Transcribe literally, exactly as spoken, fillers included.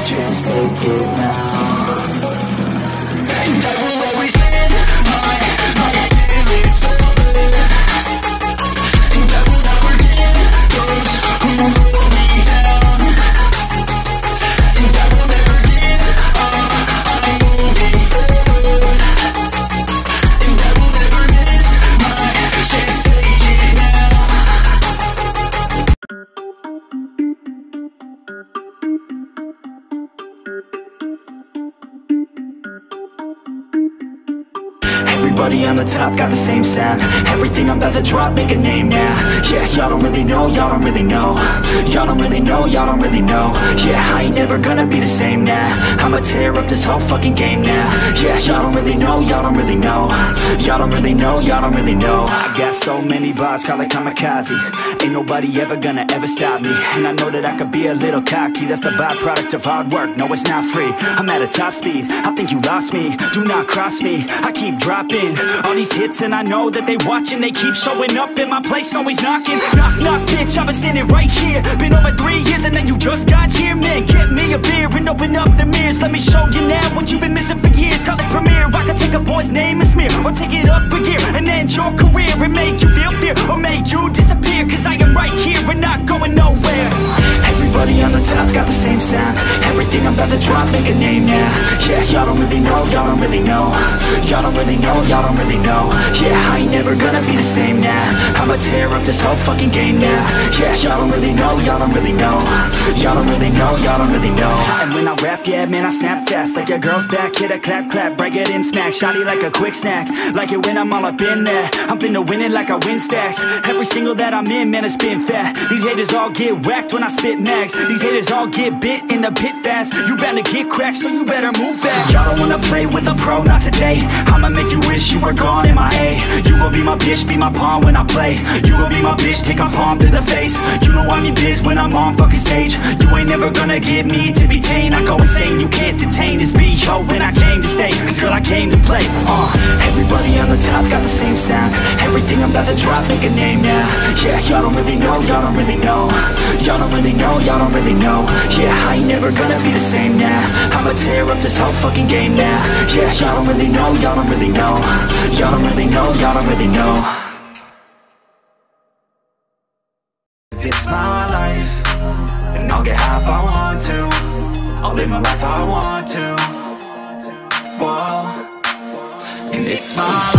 just take it now. And I will always stand my, my feelings open. And I will never forget those who hold me down. And I will never give up, I'm moving forward. And I will never miss my chance, take it now. Everybody on the top got the same sound. Everything I'm about to drop, make a name now. Yeah, y'all don't really know, y'all don't really know. Y'all don't really know, y'all don't really know. Yeah, I ain't never gonna be the same now. I'ma tear up this whole fucking game now. Yeah, y'all don't really know, y'all don't really know. Y'all don't really know, y'all don't really know. I got so many bars, call it kamikaze. Ain't nobody ever gonna ever stop me. And I know that I could be a little cocky. That's the byproduct of hard work, no it's not free. I'm at a top speed, I think you lost me. Do not cross me, I keep dropping all these hits and I know that they watching. They keep showing up and my place always knocking. Knock, knock, bitch, I've been standing right here. Been over three years and then you just got here. Man, get me a beer and open up the mirrors. Let me show you now what you've been missing for years. Call it premiere, I could take a boy's name and smear, or take it up a gear and end your career and make you feel fear, or make you disappear. Cause I am right here and not going nowhere. Everybody on the top got the same sound. Everything I'm about to drop, make a name now. Yeah, y'all don't really know, y'all don't really know. Y'all don't really know, y'all don't really know. Yeah, I ain't never gonna be the same now. I'ma tear up this whole fucking game now. Yeah, y'all don't really know, y'all don't really know. Y'all don't really know, y'all don't really know. And when I rap, yeah, man, I snap fast. Like your girl's back, hit a clap, clap, break it in, smack. Shotty like a quick snack, like it when I'm all up in there. I'm finna win it like I win stacks. Every single that I'm in, man, it's been fat. These haters all get whacked when I spit max. These haters all get bit in the pit fast. You better get cracked, so you better move back. Y'all don't wanna play with a pro, not today. I'ma make you wish you were gone in my A. You gon' be my bitch, be my pawn when I play. You gon' be my bitch, take my palm to the face. You know I'm in biz when I'm on fucking stage. You ain't never gonna get me to be tame. I go insane, you can't detain this B O when I came to stay. Cause girl, I came to play. Uh, everybody on the top got the same sound. Everything I'm about to drop, make a name now. Yeah, y'all don't really know, y'all don't really know. Y'all don't really know, y'all don't really know. Yeah, I ain't never gonna be the same now. I'ma tear up this whole fucking game now. Yeah, y'all don't really know, y'all don't really know. Y'all don't really know, y'all don't really know. It's my life, and I'll get high if I want to. I'll live my life how I want to. Whoa, and it's my